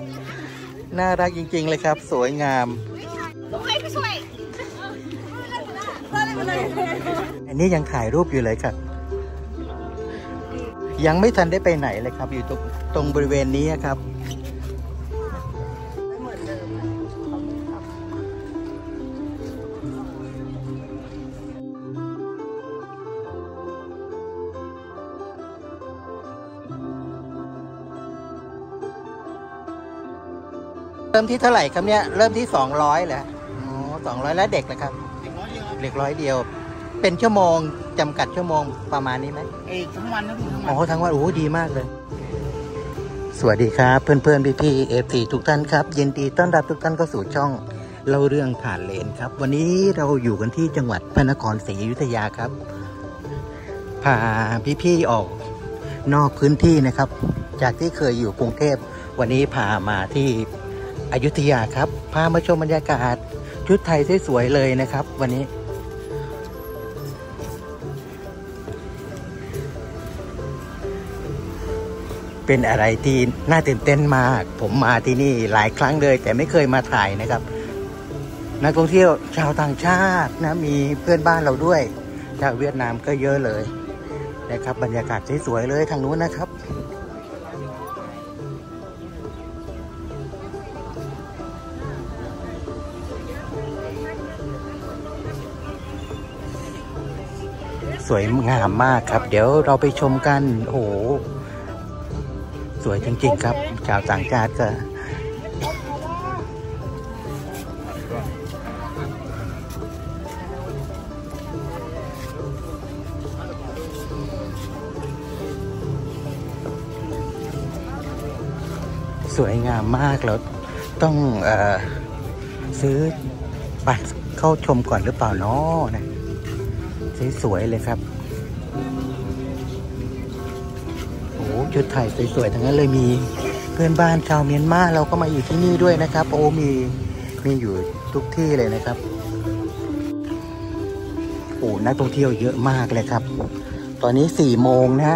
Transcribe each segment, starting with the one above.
น่ารักจริงๆเลยครับสวยงามอันนี้ยังถ่ายรูปอยู่เลยครับยังไม่ทันได้ไปไหนเลยครับอยู่ตรงบริเวณนี้ครับเริ่มที่เท่าไหร่ครับเนี่ยเริ่มที่200แหละอ๋อ200แล้วเด็กนะครับเด็ก100 เดียวเป็นชั่วโมงจำกัดชั่วโมงประมาณนี้ไหมทั้งวันนะพี่ทั้งวันอ๋อทั้งวันโอ้ดีมากเลยสวัสดีครับเพื่อนๆพี่ๆFCทุกท่านครับยินดีต้อนรับทุกท่านเข้าสู่ช่องเล่าเรื่องผ่านเลนครับวันนี้เราอยู่กันที่จังหวัดพระนครศรีอยุธยาครับพาพี่ๆออกนอกพื้นที่นะครับจากที่เคยอยู่กรุงเทพวันนี้พามาที่อยุธยาครับพามาชมบรรยากาศชุดไทยสวยๆเลยนะครับวันนี้เป็นอะไรที่น่าตื่นเต้นมากผมมาที่นี่หลายครั้งเลยแต่ไม่เคยมาถ่ายนะครับนักท่องเที่ยวชาวต่างชาตินะมีเพื่อนบ้านเราด้วยชาวเวียดนามก็เยอะเลยนะครับบรรยากาศสวยๆเลยทางนู้นนะครับสวยงามมากครับเดี๋ยวเราไปชมกันโอ้โหสวยจริงๆครับชาวต่างชาติก็สวยงามมากแล้วต้องซื้อบัตรเข้าชมก่อนหรือเปล่าเนาะนะสวยๆเลยครับโอ้ชุดไทยสวยๆทั้งนั้นเลยมีเพื่อนบ้านชาวเมียนมาเราก็มาอยู่ที่นี่ด้วยนะครับโอ้มีอยู่ทุกที่เลยนะครับโอ้นักท่องเที่ยวเยอะมากเลยครับตอนนี้4 โมงนะฮะ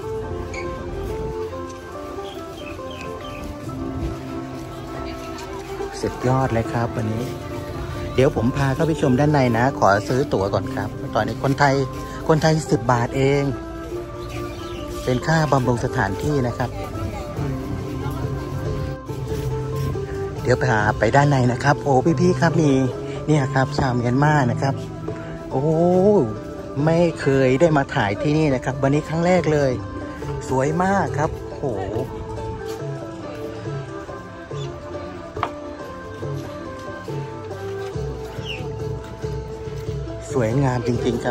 สุดยอดเลยครับวันนี้เดี๋ยวผมพาเข้าไปชมด้านในนะขอซื้อตั๋วก่อนครับตอนนี้คนไทย10 บาทเองเป็นค่าบำรุงสถานที่นะครับเดี๋ยวไปด้านในนะครับโอ้พี่ๆครับมีเนี่ยครับชาวเมียนมานะครับโอ้ไม่เคยได้มาถ่ายที่นี่นะครับวันนี้ครั้งแรกเลยสวยมากครับโอ้สวยงามจริงๆครับ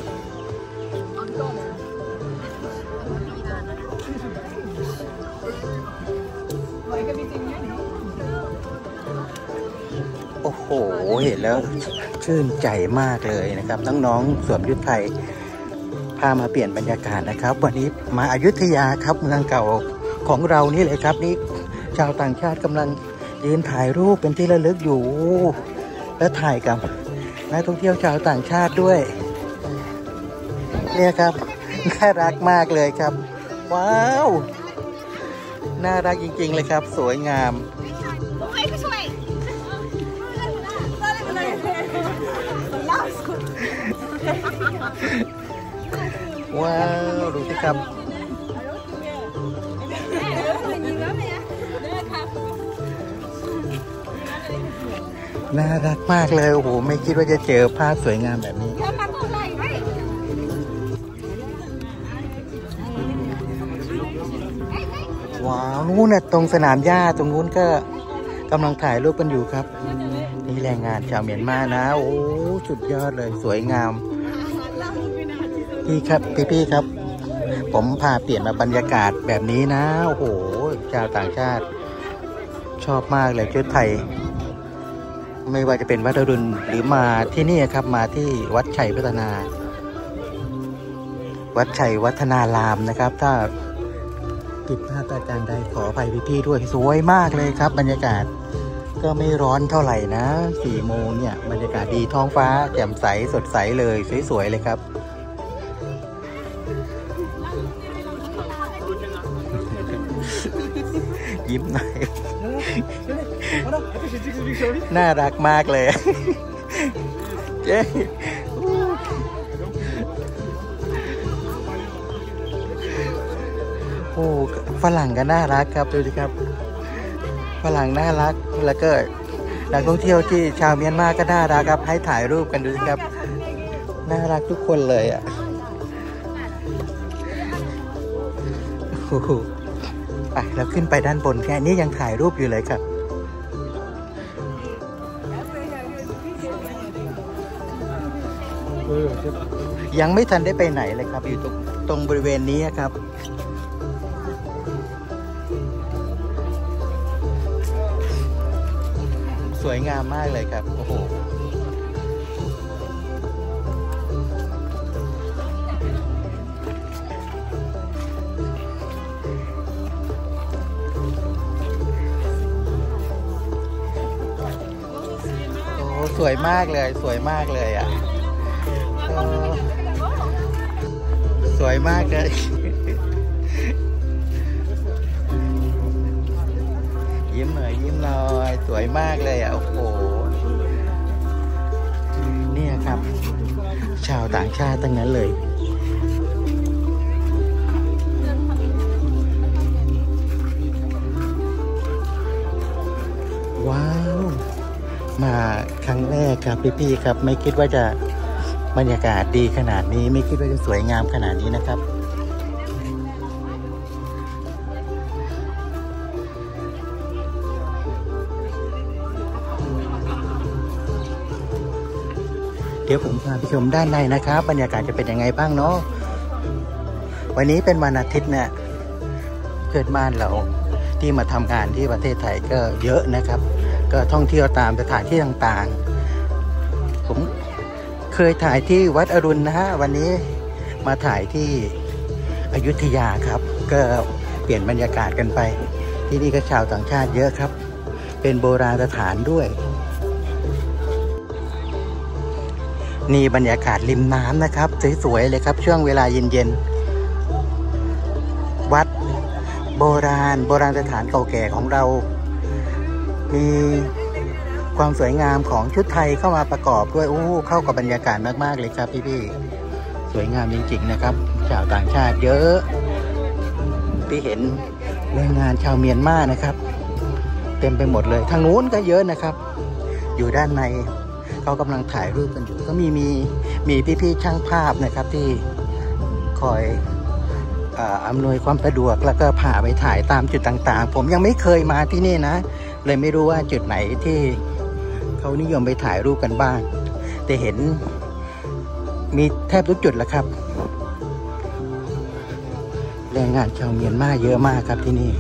โอ้โหเห็นแล้วชื่นใจมากเลยนะครับน้องๆสวมชุดไทยพามาเปลี่ยนบรรยากาศนะครับวันนี้มาอยุธยาครับเมืองเก่าของเรานี่เลยครับนี่ชาวต่างชาติกำลังยืนถ่ายรูปเป็นที่ระลึกอยู่และถ่ายกับนักท่องเที่ยวชาวต่างชาติด้วยเนี่ยครับน่ารักมากเลยครับว้าวน่ารักจริงๆเลยครับสวยงามว้าวดูสิครับน่ารักมากเลยโอ้โหไม่คิดว่าจะเจอภาพสวยงามแบบนี้ว้าวนู้นน่ะตรงสนามหญ้าตรงนู้นก็กำลังถ่ายรูปกันอยู่ครับนี่แรงงานชาวเมียนมานะโอ้สุดยอดเลยสวยงามพี่ครับพี่ครับผมพาเปลี่ยนมาบรรยากาศแบบนี้นะโอ้โหชาวต่างชาติชอบมากเลยชุดไทยไม่ว่าจะเป็นวัดอรุณหรือมาที่นี่ครับมาที่วัดชัยพัฒนาวัดชัยวัฒนารามนะครับถ้าผิดพลาดประการใดขออภัยพี่ๆด้วยสวยมากเลยครับบรรยากาศก็ไม่ร้อนเท่าไหร่นะ4 โมงเนี่ยบรรยากาศดีท้องฟ้าแจ่มใสสดใสเลยสวยๆเลยครับยิ้มหน่อยน่ารักมากเลยเจ๊โอ้ฝรั่งก็น่ารักครับดูสิครับฝรั่งน่ารักแล้วก็นักท่องเที่ยวที่ชาวเมียนมาก็น่ารักครับให้ถ่ายรูปกันดูสิครับน่ารักทุกคนเลยอ่ะไปแล้วขึ้นไปด้านบนแค่นี้ยังถ่ายรูปอยู่เลยครับยังไม่ทันได้ไปไหนเลยครับอยู่ตรงบริเวณนี้ครับสวยงามมากเลยครับโอ้โหสวยมากเลยสวยมากเลยอ่ะสวยมากเลยยิ้มหน่อยยิ้มหน่อยสวยมากเลยอ่ะโอ้โหเนี่ยครับชาวต่างชาติทั้งนั้นเลยว้าวมาครั้งแรกครับพี่ๆครับไม่คิดว่าจะบรรยากาศดีขนาดนี้ไม่คิดว่าจะสวยงามขนาดนี้นะครับเดี๋ยวผมพาไปชมด้านในนะครับบรรยากาศจะเป็นยังไงบ้างเนาะวันนี้เป็นวันอาทิตย์เนี่ยเพื่อนบ้านเราที่มาทำงานที่ประเทศไทยก็เยอะนะครับก็ท่องเที่ยวตามสถานที่ต่างๆผมเคยถ่ายที่วัดอรุณนะฮะวันนี้มาถ่ายที่อยุธยาครับก็เปลี่ยนบรรยากาศกันไปที่นี่ก็ชาวต่างชาติเยอะครับเป็นโบราณสถานด้วยนี่บรรยากาศริมน้ำนะครับสวยๆเลยครับช่วงเวลาเย็นๆวัดโบราณสถานเก่าแก่ของเรามีความสวยงามของชุดไทยเข้ามาประกอบด้วยเข้ากับบรรยากาศมากๆเลยครับพี่ๆสวยงามจริงๆนะครับชาวต่างชาติเยอะที่เห็นแรงงานชาวเมียนมานะครับเต็มไปหมดเลยทางนู้นก็เยอะนะครับอยู่ด้านในเขากำลังถ่ายรูปกันอยู่ก็มีพี่ๆช่างภาพนะครับที่คอยอำนวยความสะดวกแล้วก็พาไปถ่ายตามจุดต่างๆผมยังไม่เคยมาที่นี่นะเลยไม่รู้ว่าจุดไหนที่เขานิยมไปถ่ายรูปกันบ้างแต่เห็นมีแทบทุกจุดแล้วครับแรงงานชาวเมียนมาเยอะมากครับที่นี่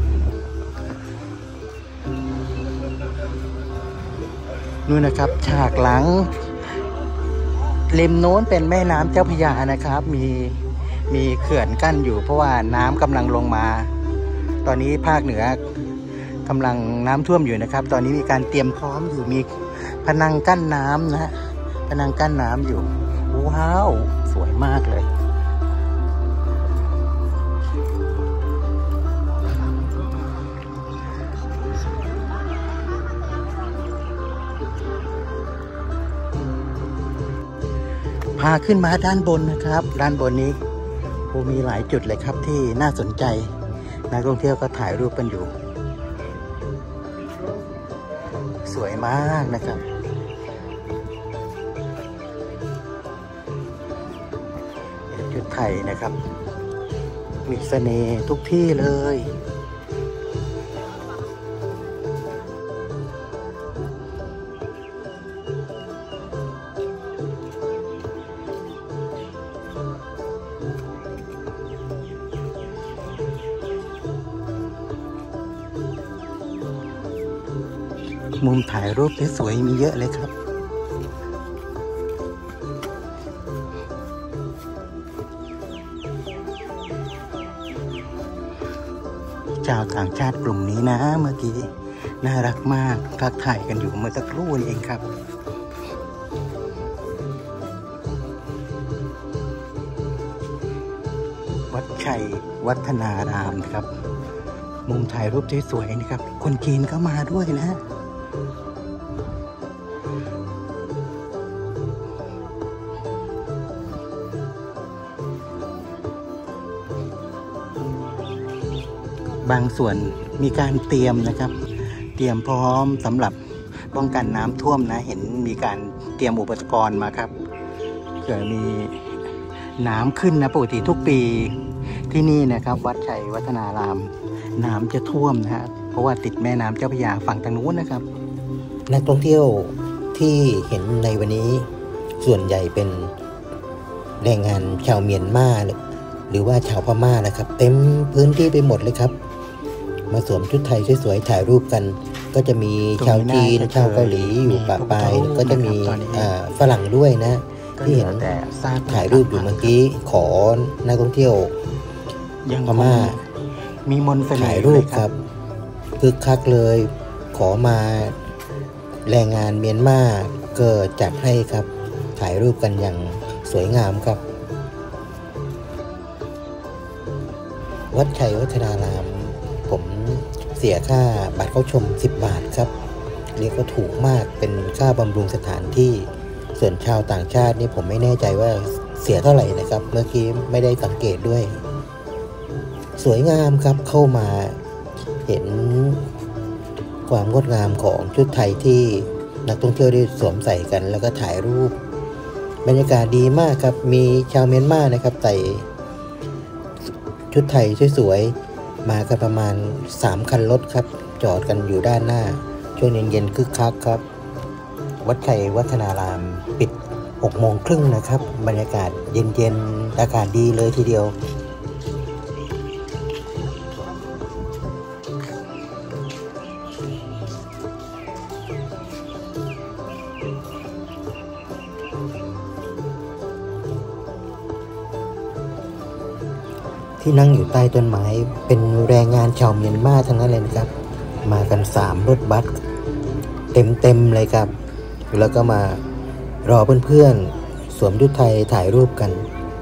นู่นนะครับฉากหลังริมโน้นเป็นแม่น้ำเจ้าพระยานะครับมีเขื่อนกั้นอยู่เพราะว่าน้ำกำลังลงมาตอนนี้ภาคเหนือกำลังน้ำท่วมอยู่นะครับตอนนี้มีการเตรียมพร้อมอยู่มีพนังกั้นน้ำนะพนังกั้นน้ำอยู่ว้าวสวยมากเลยพาขึ้นมาด้านบนนะครับด้านบนนี้มีหลายจุดเลยครับที่น่าสนใจนักท่องเที่ยวก็ถ่ายรูปกันอยู่สวยมากนะครับชุดไทยนะครับมีเสน่ห์ทุกที่เลยมุมถ่ายรูปสวยๆมีเยอะเลยครับชาวต่างชาติกลุ่มนี้นะเมื่อกี้น่ารักมากทักทายกันอยู่เมื่อสักครู่นี้เองครับวัดชัยวัฒนารามครับมุมถ่ายรูปสวยๆนะครับคนจีนก็มาด้วยนะบางส่วนมีการเตรียมนะครับเตรียมพร้อมสำหรับป้องกันน้ำท่วมนะเห็นมีการเตรียมอุปกรณ์มาครับเกิดมีน้ำขึ้นนะปกติทุกปีที่นี่นะครับวัดชัยวัฒนารามน้ำจะท่วมนะฮะเพราะว่าติดแม่น้ำเจ้าพระยาฝั่งทางนู้นนะครับนักท่องเที่ยวที่เห็นในวันนี้ส่วนใหญ่เป็นแรงงานชาวเมียนมาหรือว่าชาวพม่านะครับเต็มพื้นที่ไปหมดเลยครับมาสวมชุดไทยสวยๆถ่ายรูปกันก็จะมีชาวจีนชาวเกาหลีอยู่ปะปายก็จะมีฝรั่งด้วยนะที่เห็นถ่ายรูปอยู่เมื่อกี้ขอนักท่องเที่ยวพม่ามีมนต์ถ่ายรูปครับคึกคักเลยขอมาแรงงานเมียนมาก็จัดให้ครับถ่ายรูปกันอย่างสวยงามครับวัดชัยวัฒนารามผมเสียค่าบัตรเข้าชม10 บาทครับเรียกว่าถูกมากเป็นค่าบำรุงสถานที่ส่วนชาวต่างชาตินี่ผมไม่แน่ใจว่าเสียเท่าไหร่นะครับเมื่อกี้ไม่ได้สังเกตด้วยสวยงามครับเข้ามาเห็นความงดงามของชุดไทยที่นักท่องเที่ยวได้สวมใส่กันแล้วก็ถ่ายรูปบรรยากาศดีมากครับมีชาวเมียนมานะครับใส่ชุดไทยสวยๆมากันประมาณ3 คันรถครับจอดกันอยู่ด้านหน้าช่วงเย็นๆคึกคักครับวัดชัยวัฒนารามปิด6:30นะครับบรรยากาศเย็นๆอากาศดีเลยทีเดียวที่นั่งอยู่ใต้ต้นไม้เป็นแรงงานชาวเมียนมาทั้งนั้นเลยนะครับมากัน3 รถบัสเต็มเลยครับแล้วก็มารอเพื่อนๆสวมชุดไทยถ่ายรูปกัน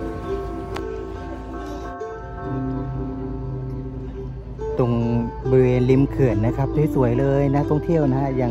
ตรงบริเวณริมเขื่อนนะครับสวยๆเลยนะท่องเที่ยวนะยัง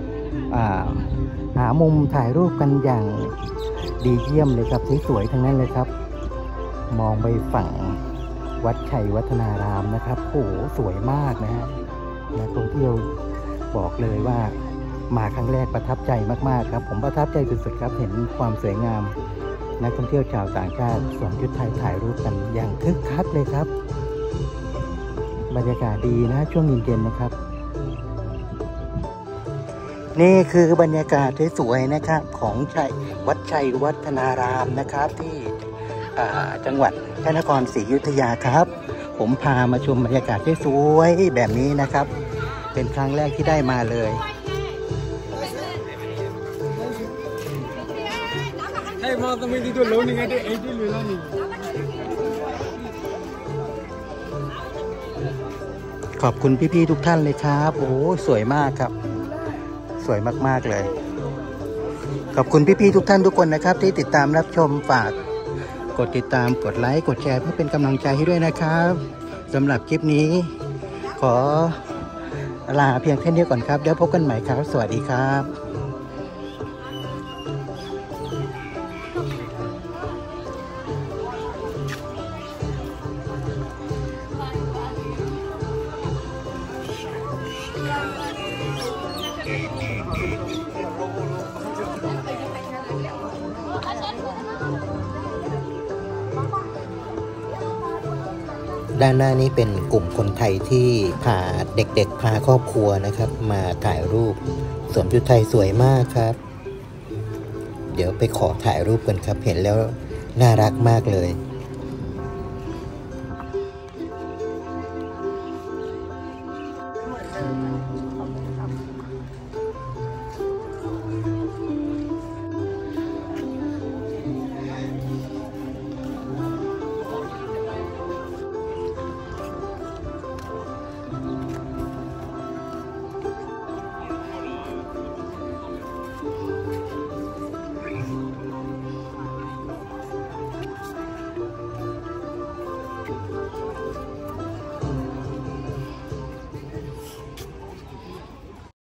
หามุมถ่ายรูปกันอย่างดีเยี่ยมเลยครับสวยๆทั้งนั้นเลยครับมองไปฝั่งวัดชัยวัฒนารามนะครับโอ้โหสวยมากนะฮะนักท่องเที่ยวบอกเลยว่ามาครั้งแรกประทับใจมากๆครับผมประทับใจสุดๆครับเห็นความสวยงามนักท่องเที่ยวชาวต่างชาติสวมชุดไทยถ่ายรูปกันอย่างคึกคักเลยครับบรรยากาศดีนะช่วงเย็นๆนะครับนี่คือบรรยากาศสวยๆนะครับของวัดชัยวัฒนารามนะครับที่จังหวัดพระนครศรีอยุธยาครับผมพามาชมบรรยากาศสวยๆแบบนี้นะครับเป็นครั้งแรกที่ได้มาเลยขอบคุณพี่ๆทุกท่านเลยครับโอ้สวยมากครับสวยมากๆเลยขอบคุณพี่ๆทุกท่านทุกคนนะครับที่ติดตามรับชมฝากกดติดตามกดไลค์กดแชร์เพื่อเป็นกำลังใจให้ด้วยนะครับสำหรับคลิปนี้ขอลาเพียงแค่นี้ก่อนครับเดี๋ยวพบกันใหม่ครับสวัสดีครับด้านหน้านี้เป็นกลุ่มคนไทยที่พาเด็กๆพาครอบครัวนะครับมาถ่ายรูปสวมชุดไทยสวยมากครับเดี๋ยวไปขอถ่ายรูปกันครับเห็นแล้วน่ารักมากเลย